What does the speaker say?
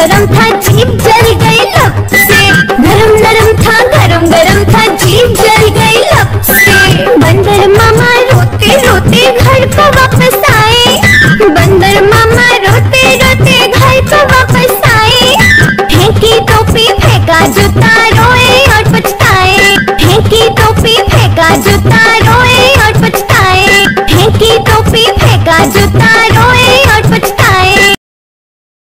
गरम था जीभ जल गई लब से। नरम नरम था गरम गरम था जीभ जल गई लब से। बंदर मामा रोते रोते घर को वापस आए। बंदर मामा रोते रोते घर को वापस आए। फेंकी टोपी फेंका जूता रोए और पछताए। फेंकी टोपी फेंका जूता रोए और पछताए। फेंकी टोपी फेंका जूता रोए